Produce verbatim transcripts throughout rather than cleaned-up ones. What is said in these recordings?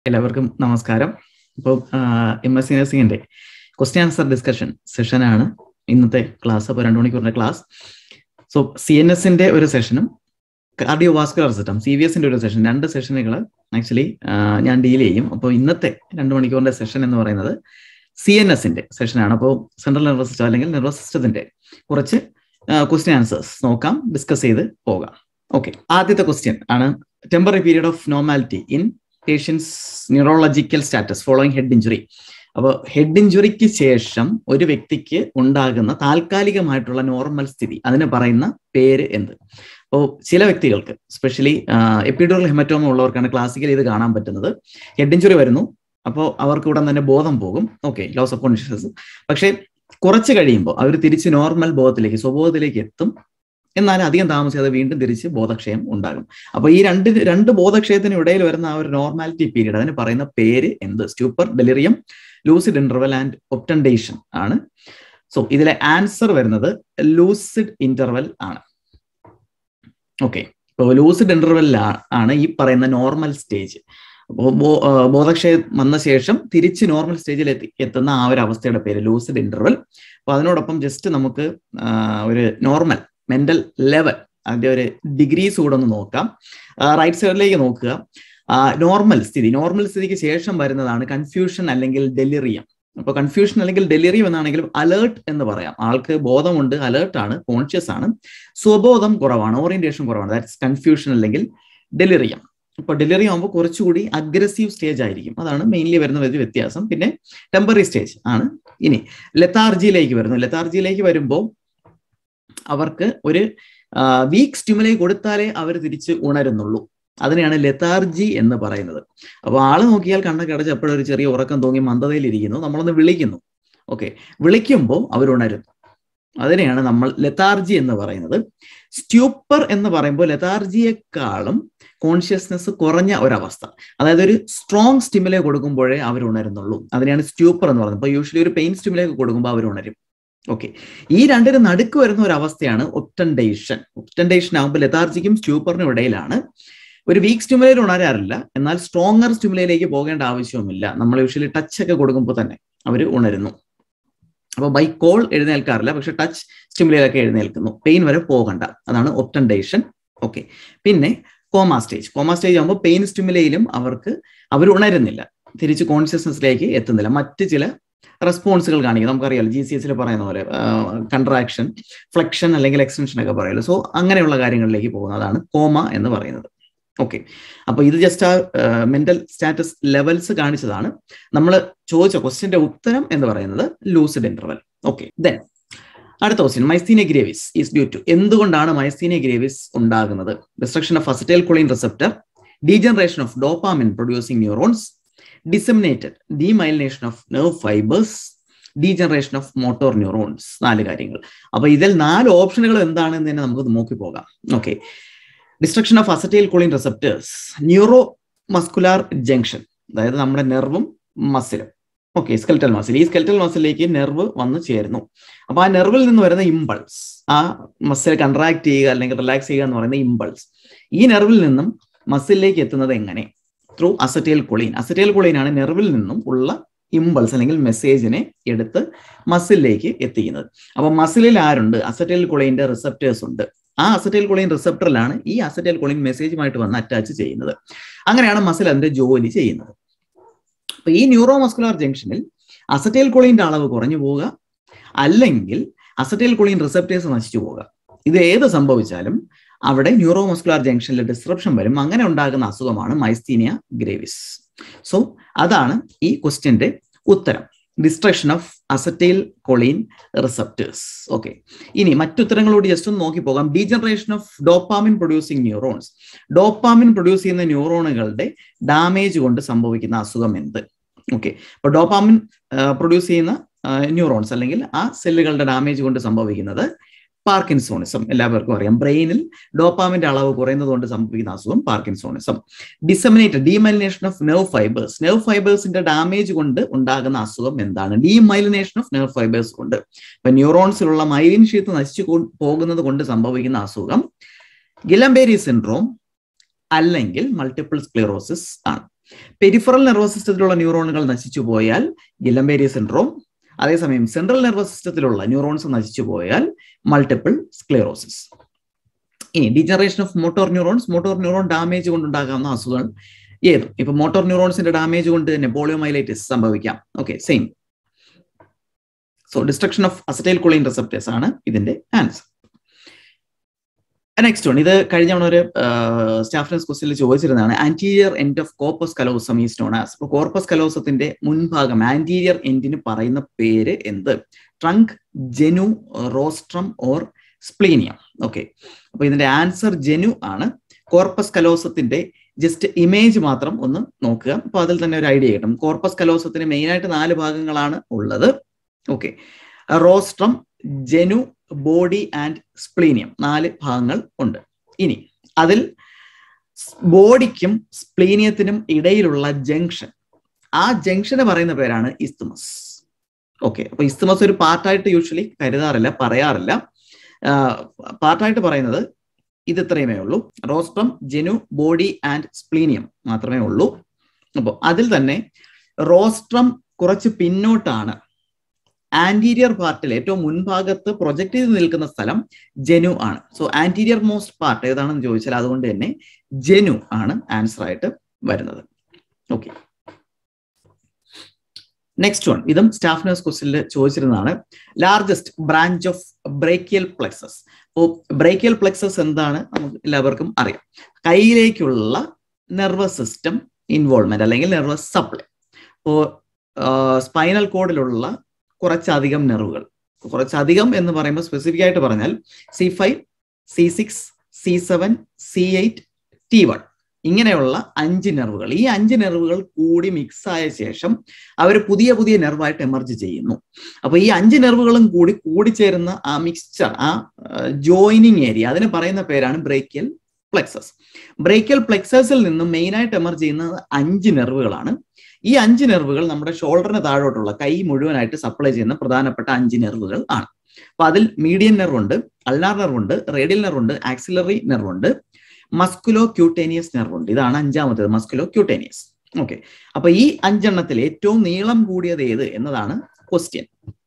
എല്ലാവർക്കും നമസ്കാരം. ഇപ്പോൾ എം എസ് സി നഴ്സിംഗിന്റെ ക്വസ്റ്റ്യൻ ആൻസർ ഡിസ്കഷൻ സെഷനാണ് ഇന്നത്തെ ക്ലാസ്. അപ്പോൾ രണ്ടു മണിക്കൂറിന്റെ ക്ലാസ്. സോ സി എൻ എസിന്റെ ഒരു സെഷനും cardiovascular system C V എസിന്റെ ഒരു സെഷൻ, രണ്ട് സെഷനുകൾ ആക്ച്വലി ഞാൻ ഡീൽ ചെയ്യും. അപ്പോൾ ഇന്നത്തെ രണ്ട് മണിക്കൂറിന്റെ സെഷൻ എന്ന് പറയുന്നത് സി എൻ എസിന്റെ സെഷനാണ്. അപ്പോൾ സെൻട്രൽ നെർവസ് സിസ്റ്റം അല്ലെങ്കിൽ നെർവസ് സിസ്റ്റത്തിന്റെ കുറച്ച് ക്വസ്റ്റ്യൻ ആൻസേഴ്സ് നോക്കാം, ഡിസ്കസ് ചെയ്ത് പോകാം. ഓക്കെ, ആദ്യത്തെ ക്വസ്റ്റ്യൻ ആണ് temporary period of normality in patients neurological status following head injury. അപ്പോൾ ഹെഡ് ഇഞ്ചുറിക്ക് ശേഷം ഒരു വ്യക്തിക്ക് ഉണ്ടാകുന്ന താൽക്കാലികമായിട്ടുള്ള നോർമൽ സ്ഥിതി, അതിന് പറയുന്ന പേര് എന്ത്? അപ്പോൾ ചില വ്യക്തികൾക്ക്, സ്പെഷ്യലി എപ്പിഡ്യൂറൽ ഹെമറ്റോമ ഉള്ളവർക്കാണ് ക്ലാസിക്കലി ഇത് കാണാൻ പറ്റുന്നത്. ഹെഡ് ഇഞ്ചുറി വരുന്നു, അപ്പോൾ അവർക്ക് ഉടൻ തന്നെ ബോധം പോകും, ഓക്കെ, ലോസ് ഓഫ് കോൺഷ്യസ്നസ്. പക്ഷേ കുറച്ച് കഴിയുമ്പോൾ അവർ തിരിച്ച് നോർമൽ ബോധത്തിലേക്ക്, സ്വബോധത്തിലേക്ക് എത്തും. എന്നാൽ അധികം താമസിയാതെ വീണ്ടും തിരിച്ച് ബോധക്ഷയം ഉണ്ടാകും. അപ്പൊ ഈ രണ്ട് രണ്ട് ബോധക്ഷയത്തിന് ഇടയിൽ വരുന്ന ആ ഒരു നോർമാലിറ്റി പീരീഡ്, അതിന് പറയുന്ന പേര് എന്ത്? Stupor, delirium, lucid interval and obtundation ആണ്. സോ ഇതിലെ ആൻസർ വരുന്നത് ലൂസിഡ് ഇന്റർവൽ ആണ്. ഓക്കെ, ഇപ്പോൾ ലൂസിഡ് ഇന്റർവെൽ ആണ് ഈ പറയുന്ന നോർമൽ സ്റ്റേജ്. അപ്പോൾ ബോധക്ഷയം വന്ന ശേഷം തിരിച്ച് നോർമൽ സ്റ്റേജിൽ എത്തി എത്തുന്ന ആ ഒരു അവസ്ഥയുടെ പേര് ലൂസിഡ് ഇന്റർവൽ. അപ്പൊ അതിനോടൊപ്പം ജസ്റ്റ് നമുക്ക് ഒരു നോർമൽ മെന്റൽ ലെവൽ, അതിന്റെ ഒരു ഡിഗ്രീസ് കൂടെ ഒന്ന് നോക്കാം. റൈറ്റ് സൈഡിലേക്ക് നോക്കുക. നോർമൽ സ്ഥിതി, നോർമൽ സ്ഥിതിക്ക് ശേഷം വരുന്നതാണ് കൺഫ്യൂഷൻ അല്ലെങ്കിൽ ഡെലിറിയം. അപ്പൊ കൺഫ്യൂഷൻ അല്ലെങ്കിൽ ഡെലിറിയം എന്നാണെങ്കിലും അലേർട്ട് എന്ന് പറയാം. ആൾക്ക് ബോധമുണ്ട്, അലേർട്ട് ആണ്, കോൺഷ്യസ് ആണ്, സ്വബോധം കുറവാണ്, ഓറിയന്റേഷൻ കുറവാണ്. ദാറ്റ്സ് കൺഫ്യൂഷൻ അല്ലെങ്കിൽ ഡെലിറിയം. ഇപ്പൊ ഡെലിറിയം ആകുമ്പോൾ കുറച്ചുകൂടി അഗ്രസീവ് സ്റ്റേജ് ആയിരിക്കും. അതാണ് മെയിൻലി വരുന്ന ഒരു വ്യത്യാസം. പിന്നെ ടെമ്പററി സ്റ്റേജ് ആണ്. ഇനി ലെത്താർജിയിലേക്ക് വരുന്നു. ലെത്താർജിയിലേക്ക് വരുമ്പോൾ അവർക്ക് ഒരു വീക്ക് സ്റ്റിമുലൈ കൊടുത്താലേ അവർ തിരിച്ച് ഉണരുന്നുള്ളൂ. അതിനെയാണ് ലെത്താർജി എന്ന് പറയുന്നത്. അപ്പൊ ആള് നോക്കിയാൽ കണ്ണൊക്കെ അടച്ച് എപ്പോഴൊരു ചെറിയ ഉറക്കം തൂങ്ങി മന്ദതയിലിരിക്കുന്നു, നമ്മളൊന്ന് വിളിക്കുന്നു, ഓക്കെ, വിളിക്കുമ്പോൾ അവരുണരുന്നു. അതിനെയാണ് നമ്മൾ ലെത്താർജി എന്ന് പറയുന്നത്. സ്റ്റ്യൂപ്പർ എന്ന് പറയുമ്പോൾ ലെത്താർജിയെക്കാളും കോൺഷ്യസ്നെസ് കുറഞ്ഞ ഒരവസ്ഥ, അതായത് ഒരു സ്ട്രോങ് സ്റ്റിമുലൈ കൊടുക്കുമ്പോഴേ അവർ ഉണരുന്നുള്ളൂ. അതിനെയാണ് സ്റ്റ്യൂപ്പർ എന്ന് പറയുന്നത്. അപ്പൊ യൂഷ്വലി ഒരു പെയിൻ സ്റ്റിമുലൈ കൊടുക്കുമ്പോൾ അവർ ഉണരും. ഓക്കെ, ഈ രണ്ടിന് നടുക്ക് വരുന്ന ഒരു അവസ്ഥയാണ് ഒപ്റ്റൻഡേഷൻ. ഒപ്റ്റൻഡേഷൻ ആകുമ്പോൾ ലെത്താർജിക്കും സ്റ്റ്യൂപ്പറിനും ഇടയിലാണ്. ഒരു വീക്ക് സ്റ്റിമുലയിൽ ഉണരാറില്ല, എന്നാൽ സ്ട്രോങ്ങർ സ്റ്റിമുലയിലേക്ക് പോകേണ്ട ആവശ്യവുമില്ല. നമ്മൾ യൂഷ്വലി ടച്ച് ഒക്കെ കൊടുക്കുമ്പോൾ തന്നെ അവർ ഉണരുന്നു. അപ്പൊ ബൈ കോൾ എഴുന്നേൽക്കാറില്ല, പക്ഷെ ടച്ച് സ്റ്റിമുലയിലൊക്കെ എഴുന്നേൽക്കുന്നു. പെയിൻ വരെ പോകണ്ട, അതാണ് ഒപ്റ്റൻഡേഷൻ. ഓക്കെ, പിന്നെ കോമ സ്റ്റേജ്. കോമ സ്റ്റേജ് ആകുമ്പോൾ പെയിൻ സ്റ്റിമുലയിലും അവർക്ക് അവർ ഉണരുന്നില്ല, തിരിച്ച് കോൺഷ്യസ്നെസ്സിലേക്ക് എത്തുന്നില്ല. മറ്റ് ചില റെസ്പോൺസുകൾ കാണിക്കും. നമുക്കറിയാലോ, ജി സി എസിൽ പറയുന്ന പോലെ കൺട്രാക്ഷൻ, ഫ്ലെക്ഷൻ അല്ലെങ്കിൽ എക്സ്റ്റൻഷൻ ഒക്കെ പറയുമല്ലോ. സോ അങ്ങനെയുള്ള കാര്യങ്ങളിലേക്ക് പോകുന്നതാണ് കോമ എന്ന് പറയുന്നത്. ഓക്കെ, അപ്പൊ ഇത് ജസ്റ്റ് ആ മെന്റൽ സ്റ്റാറ്റസ് ലെവൽസ് കാണിച്ചതാണ്. നമ്മൾ ചോദിച്ച ക്വസ്റ്റ്യന്റെ ഉത്തരം എന്ന് പറയുന്നത് ലൂസിഡ് ഇന്റർവൽ. ഓക്കെ, ദെൻ അടുത്ത question, myasthenia gravis is due to. എന്തുകൊണ്ടാണ് മൈസ്തീനിയ ഗ്രേവിസ് ഉണ്ടാകുന്നത്? Destruction of acetylcholine receptor, degeneration of dopamine producing neurons, disseminated demyelination of nerve fibers, degeneration of motor neurons. നാല് കാര്യങ്ങൾ. അപ്പൊ ഇതിൽ നാല് ഓപ്ഷനുകൾ എന്താണെന്ന് തന്നെ നമുക്ക് നോക്കി പോകാം. Okay, destruction of acetylcholine receptors, neuromuscular junction, അതായത് നമ്മുടെ നെർവും മസിലും, ഓക്കെ, സ്കെൽറ്റൽ മസിൽ. ഈ സ്കെൽറ്റൽ മസിലേക്ക് നെർവ് വന്ന് ചേരുന്നു. അപ്പൊ ആ നെർവിൽ നിന്ന് വരുന്ന ഇമ്പൾസ്, ആ മസിൽ കൺട്രാക്ട് ചെയ്യുക അല്ലെങ്കിൽ റിലാക്സ് ചെയ്യുക എന്ന് പറയുന്ന ഇമ്പൾസ്, ഈ നെർവിൽ നിന്നും മസിലിലേക്ക് എത്തുന്നത് എങ്ങനെ? Through acetylcholine. Acetylcholine ആണ് നെർവിൽ നിന്നും ഉള്ള ഇമ്പൾസ് അല്ലെങ്കിൽ മെസ്സേജിനെ എടുത്ത് മസിലിലേക്ക് എത്തിക്കുന്നത്. അപ്പൊ മസിലിൽ ആരുണ്ട്? അസറ്റൈൽ കൊളീന്റെ റിസപ്റ്റേഴ്സ് ഉണ്ട്. ആ അസറ്റൈൽ കൊളീൻ റിസപ്റ്ററിലാണ് ഈ അസറ്റൈൽ കൊളീൻ മെസ്സേജുമായിട്ട് വന്ന് അറ്റാച്ച് ചെയ്യുന്നത്. അങ്ങനെയാണ് മസിൽ അതിന്റെ ജോലി ചെയ്യുന്നത്. അപ്പൊ ഈ ന്യൂറോ മസ്കുലാർ ജംഗ്ഷനിൽ അസറ്റൈൽ കൊളീന്റെ അളവ് കുറഞ്ഞു പോവുക, അല്ലെങ്കിൽ അസറ്റൈൽ കൊളീൻ റിസപ്റ്റേഴ്സ് നശിച്ചു പോവുക. ഇത് ഏത് സംഭവിച്ചാലും അവിടെ ന്യൂറോ മസ്കുലാർ ജംഗ്ഷനിൽ ഡിസ്റപ്ഷൻ വരും. അങ്ങനെ ഉണ്ടാകുന്ന അസുഖമാണ് മൈസ്തീനിയ ഗ്രേവിസ്. സോ അതാണ് ഈ ക്വസ്റ്റ്യന്റെ ഉത്തരം, destruction of acetylcholine receptors. Okay, ഇനി മറ്റുത്തരങ്ങളോട് ജസ്റ്റ് ഒന്ന് നോക്കി പോകാം. Degeneration of dopamine producing neurons. Dopamine produce ചെയ്യുന്ന ന്യൂറോണുകളുടെ ഡാമേജ് കൊണ്ട് സംഭവിക്കുന്ന അസുഖം എന്ത്? ഓക്കെ, അപ്പൊ ഡോപാമിൻ പ്രൊഡ്യൂസ് ചെയ്യുന്ന ന്യൂറോൺസ് അല്ലെങ്കിൽ ആ സെല്ലുകളുടെ ഡാമേജ് കൊണ്ട് സംഭവിക്കുന്നത് പാർക്കിൻസോണിസം. എല്ലാവർക്കും അറിയാം, ബ്രെയിനിൽ ഡോപാമിന്റെ അളവ് കുറയുന്നത് കൊണ്ട് സംഭവിക്കുന്ന അസുഖം parkinsonism. Disseminated demyelination of nerve fibres. Nerve ഫൈബേഴ്സിന്റെ ഡാമേജ് കൊണ്ട് ഉണ്ടാകുന്ന അസുഖം എന്താണ്? ഡീമൈലിനേഷൻ ഓഫ് നെർവ് ഫൈബേഴ്സ് കൊണ്ട്. ഇപ്പൊ ന്യൂറോൺസിലുള്ള മൈലിൻ ഷീത്ത് നശിച്ചു പോകുന്നത് കൊണ്ട് സംഭവിക്കുന്ന അസുഖം ഗിലംബേരി സിൻഡ്രോം അല്ലെങ്കിൽ മൾട്ടിപ്പിൾ സ്ക്ലിറോസിസ് ആണ്. പെരിഫറൽ നെർവസ് സിസ്റ്റത്തിലുള്ള ന്യൂറോണുകൾ നശിച്ചു പോയാൽ ഗില്ലംബേരി സിൻഡ്രോം. അതേസമയം സെൻട്രൽ നെർവസ് സിസ്റ്റത്തിലുള്ള ന്യൂറോൺസ് നശിച്ചു പോയാൽ മൾട്ടിപ്പിൾ സ്ക്ലെറോസിസ്. ഇനി degeneration of motor neurons, motor neuron damage കൊണ്ടുണ്ടാകാവുന്ന അസുഖങ്ങൾ ഏതും. ഇപ്പൊ മോട്ടോർ ന്യൂറോൺസിന്റെ ഡാമേജ് കൊണ്ട് തന്നെ പോളിയോമൈലൈറ്റിസ് സംഭവിക്കാം. Okay, same. So destruction of acetylcholine receptors ആണ് ഇതിന്റെ ആൻസർ. നെക്സ്റ്റ് വൺ, ഇത് കഴിഞ്ഞ ഒരു സ്റ്റാഫ് നഴ്സ് ക്വസ്റ്റ്യനിൽ ചോദിച്ചിരുന്നതാണ്. Anterior end of corpus callosum is known as. ഇപ്പോൾ കോർപ്പസ് കലോസത്തിന്റെ മുൻഭാഗം ആന്റീരിയർ എൻഡിന് പറയുന്ന പേര് എന്ത്? Trunk, genu, rostrum or splenium. Okay, അപ്പൊ ഇതിന്റെ ആൻസർ ജെനു ആണ്. കോർപ്പസ് കലോസത്തിന്റെ ജസ്റ്റ് ഇമേജ് മാത്രം ഒന്ന് നോക്കുക, അപ്പൊ അതിൽ തന്നെ ഒരു ഐഡിയ കിട്ടും. കോർപ്പസ് കലോസത്തിന് മെയിൻ ആയിട്ട് നാല് ഭാഗങ്ങളാണ് ഉള്ളത്. Okay, rostrum, genu, body and splenium, നാല് ഭാഗങ്ങൾ ഉണ്ട്. ഇനി അതിൽ ബോഡിക്കും സ്പ്ലീനിയത്തിനും ഇടയിലുള്ള ജംഗ്ഷൻ, ആ ജംഗ്ഷന് പറയുന്ന പേരാണ് ഇസ്തുമസ്. ഓക്കെ, അപ്പൊ ഇസ്തുമസ് ഒരു പാർട്ടായിട്ട് യൂഷ്വലി കരുതാറില്ല, പറയാറില്ല. പാർട്ടായിട്ട് പറയുന്നത് ഇത് ഇത്രയുമേ ഉള്ളൂ. Rostrum, genu, body and splenium മാത്രമേ ഉള്ളൂ. അപ്പോൾ അതിൽ തന്നെ റോസ്ട്രം കുറച്ച് പിന്നോട്ടാണ്. ആന്റീരിയർ പാർട്ടിൽ ഏറ്റവും മുൻഭാഗത്ത് പ്രൊജക്ട് ചെയ്ത് നിൽക്കുന്ന സ്ഥലം ജെനു ആണ്. സോ ആന്റീരിയർ മോസ്റ്റ് പാർട്ട് ഏതാണെന്ന് ചോദിച്ചാൽ അതുകൊണ്ട് തന്നെ ജെനു ആണ് ആൻസർ ആയിട്ട് വരുന്നത്. ഓക്കെ, നെക്സ്റ്റ് വൺ, ഇതും സ്റ്റാഫ് നഴ്സ് ക്വസ്റ്റ്യനിൽ ചോദിച്ചിരുന്നതാണ്. Largest branch of brachial plexus. അപ്പോൾ ബ്രേക്കിയൽ പ്ലെക്സസ് എന്താണ് നമുക്ക് എല്ലാവർക്കും അറിയാം. കൈയിലേക്കുള്ള നെർവസ് സിസ്റ്റം ഇൻവോൾവ്മെന്റ് അല്ലെങ്കിൽ നെർവസ് സപ്ലൈ. ഇപ്പോൾ സ്പൈനൽ കോഡിലുള്ള കുറച്ചധികം നെർവുകൾ, കുറച്ചധികം എന്ന് പറയുമ്പോൾ സ്പെസിഫിക് ആയിട്ട് പറഞ്ഞാൽ C five, C six, C seven, C eight, T one, ഇങ്ങനെയുള്ള അഞ്ച് നെർവുകൾ. ഈ അഞ്ച് നെർവുകൾ കൂടി മിക്സ് ആയ ശേഷം അവർ പുതിയ പുതിയ നെർവായിട്ട് എമർജ് ചെയ്യുന്നു. അപ്പൊ ഈ അഞ്ച് നെർവുകളും കൂടി കൂടിച്ചേരുന്ന ആ മിക്സ്ചർ, ആ ജോയിനിങ് ഏരിയ, അതിന് പറയുന്ന പേരാണ് ബ്രേക്കിയൽ പ്ലെക്സസ്. ബ്രേക്കിയൽ പ്ലെക്സസിൽ നിന്നും മെയിൻ ആയിട്ട് എമർജ് ചെയ്യുന്നത് അഞ്ച് നെർവുകളാണ്. ഈ അഞ്ച് നെർവുകൾ നമ്മുടെ ഷോൾഡറിന് താഴോട്ടുള്ള കൈ മുഴുവനായിട്ട് സപ്ലൈ ചെയ്യുന്ന പ്രധാനപ്പെട്ട അഞ്ച് നെർവുകൾ ആണ്. അപ്പൊ അതിൽ മീഡിയൻ നെർവ് ഉണ്ട്, അൾനാർ നെർവ് ഉണ്ട്, റേഡിയൽ നെർവ് ഉണ്ട്, ആക്സിലറി നെർവ് ഉണ്ട്, മസ്കുലോ ക്യൂട്ടേനിയസ് നെർവ് ഉണ്ട്. ഇതാണ് അഞ്ചാമത്തേത്, മസ്കുലോ ക്യൂട്ടേനിയസ്. ഓക്കെ, അപ്പൊ ഈ അഞ്ചെണ്ണത്തിൽ ഏറ്റവും നീളം കൂടിയത് ഏത് എന്നതാണ് ക്വസ്റ്റ്യൻ.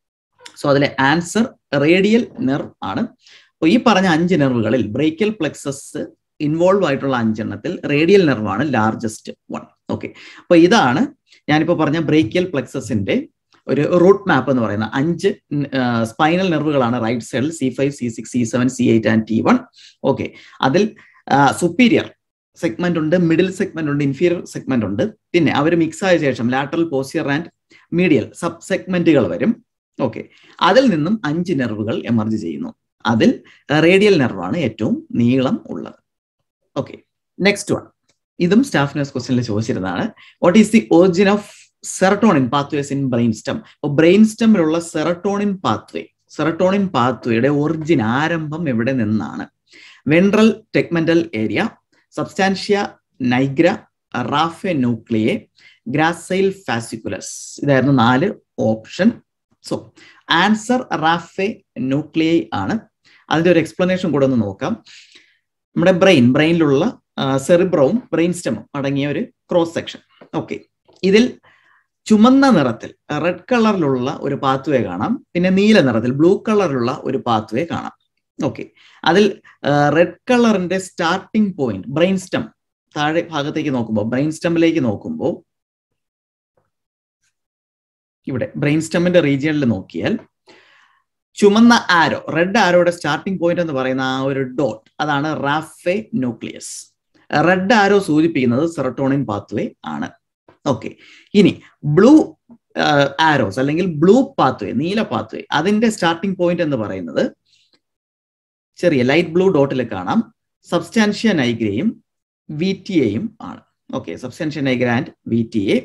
സോ അതിലെ ആൻസർ റേഡിയൽ നെർവ് ആണ്. അപ്പൊ ഈ പറഞ്ഞ അഞ്ച് നെർവുകളിൽ ബ്രേക്കിയൽ പ്ലെക്സസ് ഇൻവോൾവ് ആയിട്ടുള്ള അഞ്ചെണ്ണത്തിൽ റേഡിയൽ നെർവ് ആണ് ലാർജസ്റ്റ് വൺ. ഓക്കെ, അപ്പൊ ഇതാണ് ഞാനിപ്പോ പറഞ്ഞ ബ്രേക്കിയൽ പ്ലെക്സസിന്റെ ഒരു റൂട്ട് മാപ്പ് എന്ന് പറയുന്ന അഞ്ച് സ്പൈനൽ നെർവുകളാണ് റൈറ്റ് സൈഡിൽ C five, C six, C seven, C eight and T one. Okay, അതിൽ സുപ്പീരിയർ സെഗ്മെന്റ് ഉണ്ട്, മിഡിൽ സെഗ്മെന്റ് ഉണ്ട്, ഇൻഫീരിയർ സെഗ്മെന്റ് ഉണ്ട്. പിന്നെ അവർ മിക്സ് ആയ ശേഷം lateral, posterior and medial sub സെഗ്മെന്റുകൾ വരും. ഓക്കെ, അതിൽ നിന്നും അഞ്ച് നെർവുകൾ എമർജ് ചെയ്യുന്നു. അതിൽ റേഡിയൽ നെർവാണ് ഏറ്റവും നീളം ഉള്ളത്. ഓക്കെ, നെക്സ്റ്റ് വൺ, ഇതും സ്റ്റാഫ് നഴ്സ് ക്വസ്റ്റ്യനിൽ ചോദിച്ചിരുന്നതാണ്. What is the origin of serotonin pathways in brain stem? അപ്പോൾ ബ്രെയിൻ സ്റ്റമ്മിലുള്ള സെറട്ടോണിൻ പാത്വേ, സെറട്ടോണിൻ പാത്വേയുടെ ഒറിജിൻ, ആരംഭം എവിടെ നിന്നാണ്? Ventral tegmental area, substantia nigra, raphe nuclei, gracile fasciculus. ഇതായിരുന്നു നാല് option. So answer raphe nuclei ആണ്. അതിന്റെ ഒരു എക്സ്പ്ലനേഷൻ കൂടെ ഒന്ന് നോക്കാം. നമ്മുടെ ബ്രെയിൻ, ബ്രെയിനിലുള്ള സെറിബ്രവും ബ്രെയിൻ സ്റ്റെമും അടങ്ങിയ ഒരു ക്രോസ് സെക്ഷൻ. ഓക്കെ, ഇതിൽ ചുമന്ന നിറത്തിൽ റെഡ് കളറിലുള്ള ഒരു പാത്വേ കാണാം, പിന്നെ നീല നിറത്തിൽ ബ്ലൂ കളറിലുള്ള ഒരു പാത്വേ കാണാം. ഓക്കെ, അതിൽ റെഡ് കളറിന്റെ സ്റ്റാർട്ടിംഗ് പോയിന്റ് ബ്രെയിൻ സ്റ്റം, താഴെ ഭാഗത്തേക്ക് നോക്കുമ്പോൾ ബ്രെയിൻ സ്റ്റമ്മിലേക്ക് നോക്കുമ്പോൾ ഇവിടെ ബ്രെയിൻ സ്റ്റമ്മിന്റെ റീജിയനിൽ നോക്കിയാൽ ചുമന്ന ആരോ, റെഡ് ആരോയുടെ സ്റ്റാർട്ടിംഗ് പോയിന്റ് എന്ന് പറയുന്ന ആ ഒരു ഡോട്ട്, അതാണ് റാഫെ ന്യൂക്ലിയസ്. റെഡ് ആരോ സൂചിപ്പിക്കുന്നത് സെറട്ടോണിൻ പാത്വേ ആണ്. ഓക്കെ, ഇനി ബ്ലൂ ആരോസ് അല്ലെങ്കിൽ ബ്ലൂ പാത്വേ, നീല പാത്വേ, അതിന്റെ സ്റ്റാർട്ടിംഗ് പോയിന്റ് എന്ന് പറയുന്നത് ചെറിയ ലൈറ്റ് ബ്ലൂ ഡോട്ടിൽ കാണാം സബ്സ്റ്റാൻഷ്യ നൈഗ്രയും വി ടി എയും ആണ്. Okay, substantia nigra and V T A.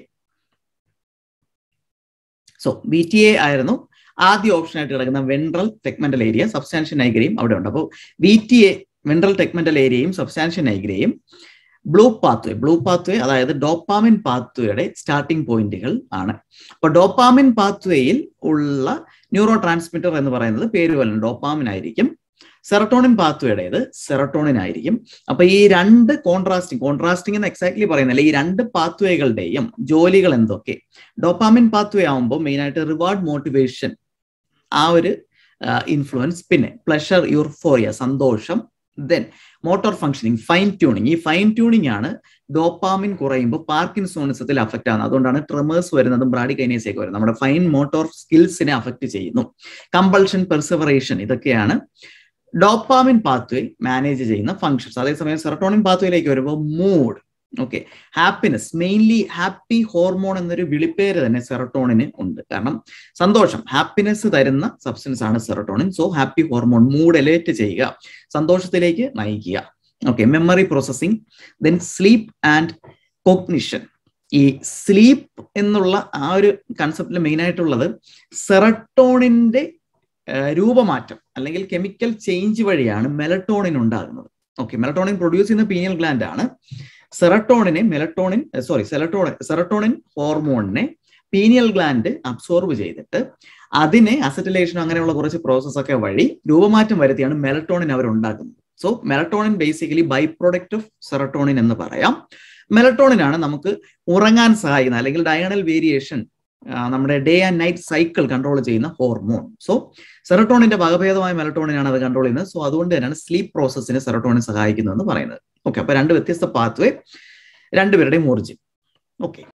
So V T A ആയിരുന്നു ആദ്യ ഓപ്ഷൻ ആയിട്ട് കിടക്കുന്ന വെൻട്രൽ ടെഗ്മെന്റൽ ഏരിയ, സബ്സ്റ്റാൻഷ്യ നൈഗ്രയും അവിടെ ഉണ്ട്. അപ്പോൾ V T A, ventral tegmental ഏരിയയും സബ്സ്റ്റാൻഷ്യ നൈഗ്രയും ബ്ലൂ പാത്വേ, ബ്ലൂ പാത്വേ അതായത് ഡോപ്പാമിൻ പാത്വേയുടെ സ്റ്റാർട്ടിംഗ് പോയിന്റുകൾ ആണ്. അപ്പൊ ഡോപ്പാമിൻ പാത്വേയിൽ ഉള്ള ന്യൂറോ ട്രാൻസ്മിറ്റർ എന്ന് പറയുന്നത് പേര് പോലെ ഡോപ്പാമിൻ ആയിരിക്കും. സെറട്ടോണിൻ പാത്വേയുടേത് സെറട്ടോണിൻ ആയിരിക്കും. അപ്പൊ ഈ രണ്ട് കോൺട്രാസ്റ്റിംഗ് കോൺട്രാസ്റ്റിംഗ് എന്ന് എക്സാക്ട്ലി പറയുന്നില്ല, ഈ രണ്ട് പാത്വേകളുടെയും ജോലികൾ എന്തൊക്കെ? ഡോപ്പാമിൻ പാത്വേ ആവുമ്പോൾ മെയിൻ ആയിട്ട് റിവാർഡ് മോട്ടിവേഷൻ, ആ ഒരു ഇൻഫ്ലുവൻസ്, പിന്നെ പ്ലഷർ യൂർഫോറിയ സന്തോഷം, then motor functioning fine tuning. ഈ ഫൈൻ ട്യൂണിങ് ആണ് ഡോപ്പാമിൻ കുറയുമ്പോൾ പാർക്കിൻസോണിസത്തിൽ അഫക്റ്റ് ആകുന്നത്. അതുകൊണ്ടാണ് ട്രെമേഴ്സ് വരുന്നതും ബ്രാഡികൈനേസ് ഒക്കെ വരുന്നത്. നമ്മുടെ ഫൈൻ മോട്ടോർ സ്കിൽസിനെ അഫക്റ്റ് ചെയ്യുന്നു. കമ്പൾഷൻ, പെർസെവറേഷൻ, ഇതൊക്കെയാണ് ഡോപ്പാമിൻ പാത്വേ മാനേജ് ചെയ്യുന്ന ഫങ്ഷൻസ്. അതേസമയം സെറട്ടോണിൻ പാത്വേയിലേക്ക് വരുമ്പോൾ mood, okay, happiness, mainly happy hormone എന്നൊരു വിളിപ്പേര് തന്നെ സെറട്ടോണിന് ഉണ്ട്. കാരണം സന്തോഷം, ഹാപ്പിനെസ് തരുന്ന സബ്സ്റ്റൻസ് ആണ് serotonin. So happy hormone, mood elate ചെയ്യുക, സന്തോഷത്തിലേക്ക് നയിക്കുക. Okay, memory processing, then sleep and cognition. ഈ സ്ലീപ്പ് എന്നുള്ള ആ ഒരു കൺസെപ്റ്റിൽ മെയിൻ ആയിട്ടുള്ളത് സെറട്ടോണിന്റെ രൂപമാറ്റം അല്ലെങ്കിൽ കെമിക്കൽ ചേഞ്ച് വഴിയാണ് മെലട്ടോണിൻ ഉണ്ടാകുന്നത്. ഓക്കെ, മെലട്ടോണിൻ പ്രൊഡ്യൂസ് ചെയ്യുന്ന പീനിയൽ ഗ്ലാൻഡ് ആണ്. സെറട്ടോണിനെ മെലട്ടോണിൻ സോറി സെറട്ടോണിൻ സെറട്ടോണിൻ ഹോർമോണിനെ പീനിയൽ ഗ്ലാൻഡ് അബ്സോർബ് ചെയ്തിട്ട് അതിനെ അസറ്റിലേഷൻ അങ്ങനെയുള്ള കുറച്ച് പ്രോസസ് ഒക്കെ വഴി രൂപമാറ്റം വരുത്തിയാണ് മെലട്ടോണിൻ അവർ ഉണ്ടാക്കുന്നത്. So melatonin basically byproduct of serotonin എന്ന് പറയാം. മെലട്ടോണിൻ ആണ് നമുക്ക് ഉറങ്ങാൻ സഹായിക്കുന്നത് അല്ലെങ്കിൽ ഡയണൽ വേരിയേഷൻ, നമ്മുടെ day and night cycle control ചെയ്യുന്ന ഹോർമോൺ. സോ സെറട്ടോണിന്റെ വകഭേദമായ മെലട്ടോണിൻ ആണ് അത് കൺട്രോൾ ചെയ്യുന്നത്. സോ അതുകൊണ്ട് തന്നെയാണ് സ്ലീപ്പ് പ്രോസസ്സിന് സെറട്ടോണിൻ സഹായിക്കുന്നതെന്ന് പറയുന്നത്. ഓക്കെ, അപ്പൊ രണ്ട് വ്യത്യസ്ത പാത്വേ, രണ്ടുപേരുടെയും ഒറിജിൻ. ഓക്കെ.